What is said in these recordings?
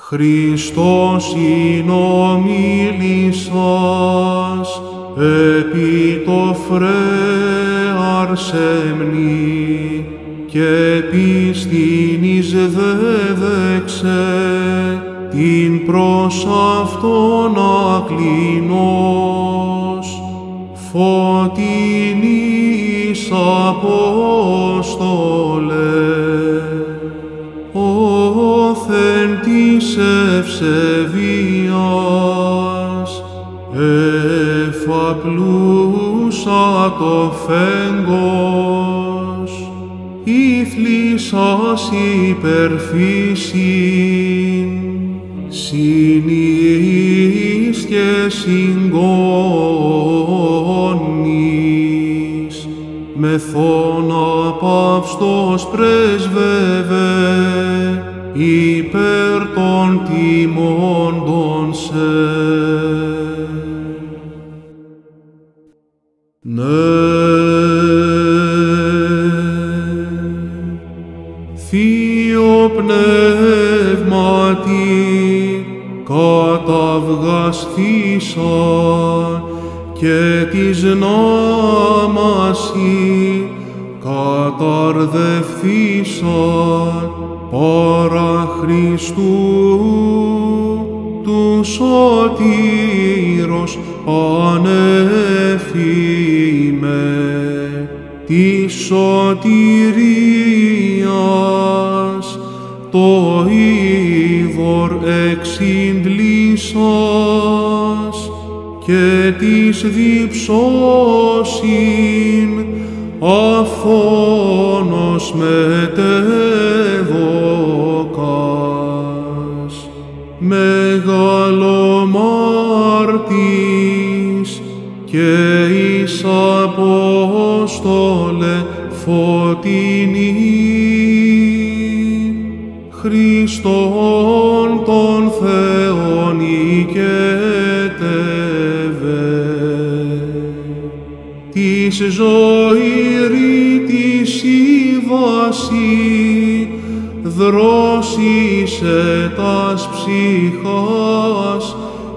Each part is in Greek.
Χριστός συνομίλησας, επί το φρέαρ σεμνή, και πίστην εις δέδεξε, την προς αυτόν ακλίνος, φωτεινής Απόστολε, όθεν της ευσεβίας, εφαπλούσα το φέγγος, ήθλισσας υπερφύσιν, συνείς και συγκόνης, μεθόν απαύστος πρέσβευε, υπέρ των τιμώντων σε. Θείο Πνεύματι, καταυγασθήσαν και της νάμασι καταρδευθήσαν παρά Χριστού του σωτήρος ανέφημε της σωτηρίας το είδωρ εξυντλήσας και της διψώσιν αφθόνος μετέδωκας, μεγαλομάρτης και εις Απόστολε φωτεινή, Χριστόν τον Θεόν οικέτευε, της ζωήρη της ήβαση δρόσισε τας ψυχάς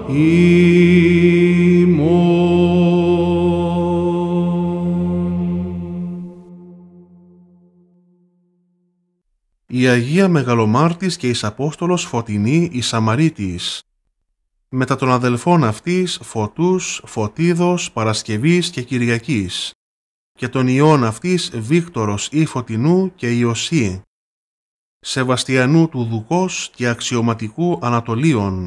Η Αγία Μεγαλομάρτης και εις Απόστολος Φωτεινή η Σαμαρίτης, μετά των αδελφών αυτής Φωτούς, Φωτίδος, Παρασκευής και Κυριακής, και των ιών αυτής Βίκτορος ή Φωτεινού και Ιωσή, Σεβαστιανού του Δουκός και αξιωματικού Ανατολίων.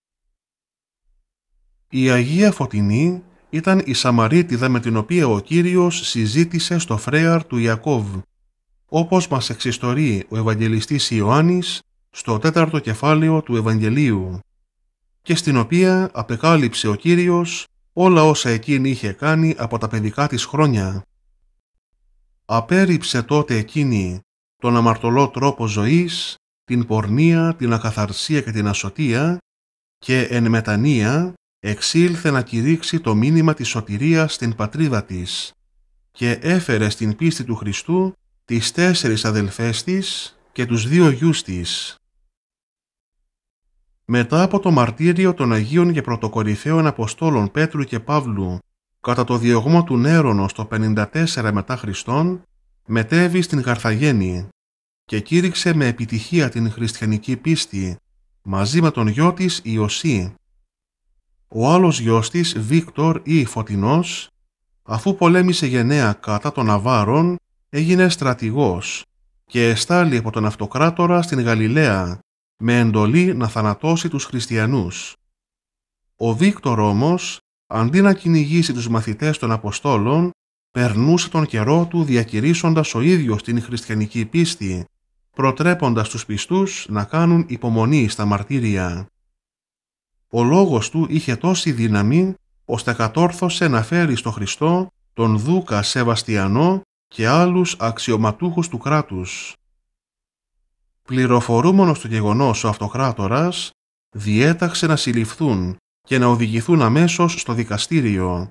Η Αγία Φωτεινή ήταν η Σαμαρίτιδα με την οποία ο Κύριος συζήτησε στο φρέαρ του Ιακώβ, όπως μας εξιστορεί ο Ευαγγελιστής Ιωάννης στο 4ο κεφάλαιο του Ευαγγελίου, και στην οποία απεκάλυψε ο Κύριος όλα όσα εκείνη είχε κάνει από τα παιδικά της χρόνια. Απέρριψε τότε εκείνη τον αμαρτωλό τρόπο ζωής, την πορνεία, την ακαθαρσία και την ασωτεία, και εν μετανία εξήλθε να κηρύξει το μήνυμα της σωτηρίας στην πατρίδα της, και έφερε στην πίστη του Χριστού τις 4 αδελφές της και τους 2 γιους της. Μετά από το μαρτύριο των Αγίων και Πρωτοκορυφαίων Αποστόλων Πέτρου και Παύλου κατά το διωγμό του Νέρονος το 54 μετά Χριστόν, μετέβη στην Καρθαγένη και κήρυξε με επιτυχία την χριστιανική πίστη μαζί με τον γιο της Ιωσή. Ο άλλος γιος της, Βίκτορ ή Φωτεινός, αφού πολέμησε γενναία κατά των Αβάρων, έγινε στρατηγός και εστάλει από τον Αυτοκράτορα στην Γαλιλαία με εντολή να θανατώσει τους χριστιανούς. Ο Βίκτορ όμως, αντί να κυνηγήσει τους μαθητές των Αποστόλων, περνούσε τον καιρό του διακηρύσσοντας ο ίδιος την χριστιανική πίστη, προτρέποντας τους πιστούς να κάνουν υπομονή στα μαρτύρια. Ο λόγος του είχε τόση δύναμη, ώστε κατόρθωσε να φέρει στο Χριστό τον Δούκα Σεβαστιανό και άλλους αξιωματούχους του κράτους. Πληροφορούμενος το γεγονός ο Αυτοκράτορας, διέταξε να συλληφθούν και να οδηγηθούν αμέσως στο δικαστήριο.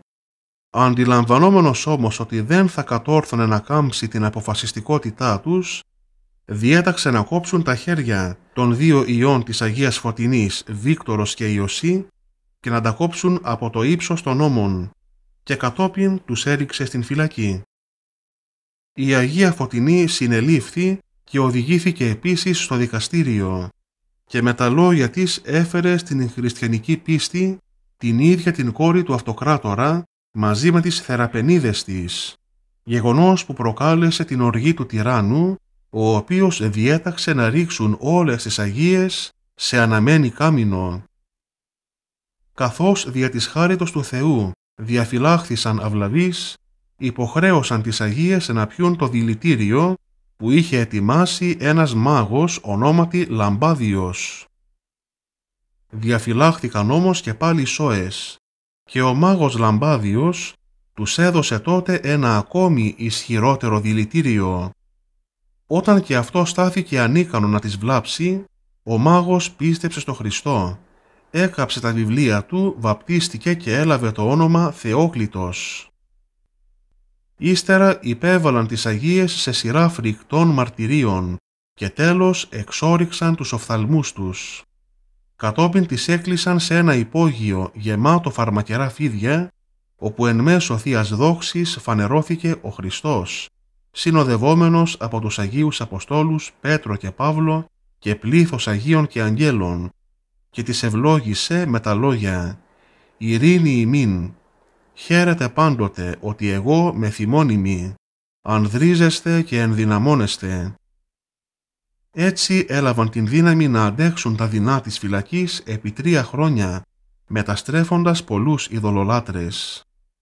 Αντιλαμβανόμενος όμως ότι δεν θα κατόρθωνε να κάμψει την αποφασιστικότητά τους, διέταξε να κόψουν τα χέρια των 2 ιών της Αγίας Φωτεινής, Βίκτορος και Ιωσή, και να τα κόψουν από το ύψος των ώμων, και κατόπιν τους έριξε στην φυλακή. Η Αγία Φωτεινή συνελήφθη και οδηγήθηκε επίσης στο δικαστήριο και με τα λόγια της έφερε στην χριστιανική πίστη την ίδια την κόρη του αυτοκράτορα μαζί με τις θεραπενίδες της, γεγονός που προκάλεσε την οργή του τυράννου, ο οποίος διέταξε να ρίξουν όλες τις Αγίες σε αναμένη κάμινο. Καθώς δια της χάριτος του Θεού διαφυλάχθησαν αυλαβείς, υποχρέωσαν τις Αγίες να πιούν το δηλητήριο που είχε ετοιμάσει ένας μάγος ονόματι Λαμπάδιος. Διαφυλάχθηκαν όμως και πάλι σώες και ο μάγος Λαμπάδιος τους έδωσε τότε ένα ακόμη ισχυρότερο δηλητήριο. Όταν και αυτό στάθηκε ανίκανο να τις βλάψει, ο μάγος πίστεψε στο Χριστό, έκαψε τα βιβλία του, βαπτίστηκε και έλαβε το όνομα Θεόκλητος. Ύστερα υπέβαλαν τις Αγίες σε σειρά φρικτών μαρτυρίων και τέλος εξόριξαν τους οφθαλμούς τους. Κατόπιν τις έκλεισαν σε ένα υπόγειο γεμάτο φαρμακερά φίδια, όπου εν μέσω Θείας δόξης φανερώθηκε ο Χριστός, συνοδευόμενος από τους Αγίους Αποστόλους Πέτρο και Παύλο και πλήθος Αγίων και Αγγέλων, και τις ευλόγησε με τα λόγια «Ειρήνη ημίν, χαίρετε πάντοτε ότι εγώ με θυμώνυμη, ανδρίζεστε και ενδυναμώνεστε». Έτσι έλαβαν την δύναμη να αντέξουν τα δεινά της φυλακής επί 3 χρόνια, μεταστρέφοντας πολλούς ειδωλολάτρες.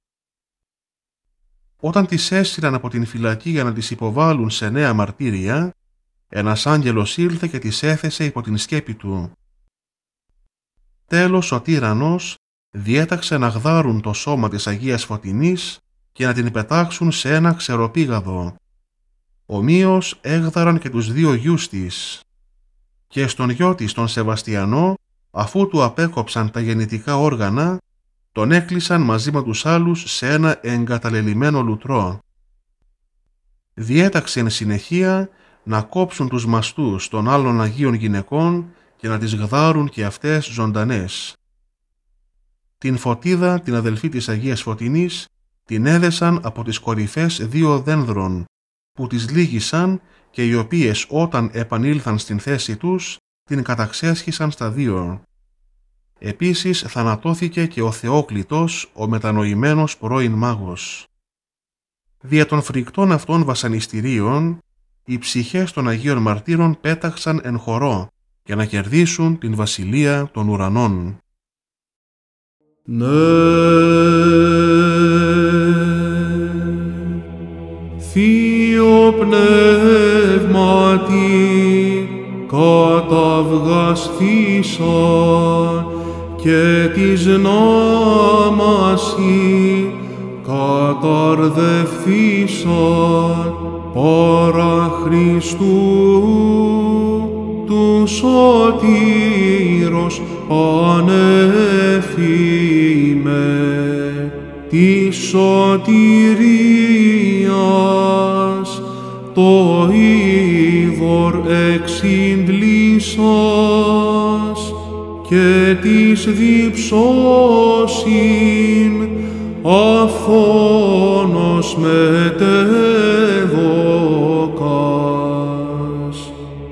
Όταν τις έσυραν από την φυλακή για να τις υποβάλουν σε νέα μαρτύρια, ένας άγγελος ήλθε και τις έθεσε υπό την σκέπη του. Τέλος ο τύραννος διέταξε να γδάρουν το σώμα της Αγίας Φωτεινής και να την πετάξουν σε ένα ξεροπήγαδο. Ομοίως έγδαραν και τους 2 γιους της. Και στον γιο της τον Σεβαστιανό, αφού του απέκοψαν τα γεννητικά όργανα, τον έκλεισαν μαζί με τους άλλους σε ένα εγκαταλελειμμένο λουτρό. Διέταξε εν συνεχεία να κόψουν τους μαστούς των άλλων Αγίων γυναικών και να τις γδάρουν και αυτές ζωντανές. Την Φωτίδα, την αδελφή της Αγίας Φωτεινής, την έδεσαν από τις κορυφές 2 δένδρων, που τις λύγησαν και οι οποίες όταν επανήλθαν στην θέση τους, την καταξέσχισαν στα 2. Επίσης θανατώθηκε και ο Θεόκλητος, ο μετανοημένος πρώην μάγος. Δια των φρικτών αυτών βασανιστηρίων, οι ψυχές των Αγίων Μαρτύρων πέταξαν εν χορό για να κερδίσουν την βασιλεία των ουρανών. Ναι, Θείο Πνεύματι, καταυγασθήσαν και της νάμασι καταρδευθήσαν παρά Χριστού του σωτήρος πανέφημε της σωτηρίας το είδωρ εξυντλήσας και της διψώσιν αφθόνος μετεδόκας,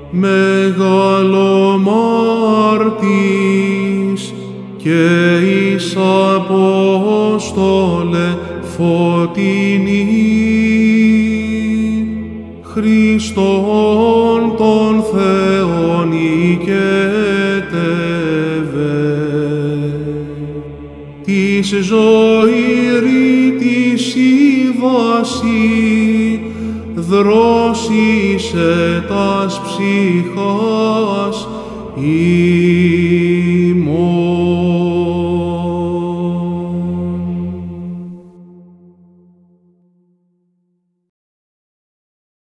μεγαλομάρτης και εις Απόστολε φωτεινή, Χριστόν τον Θεόν οικέτευε, της ζωήρητης η βάση δρόσισε τας ψυχάς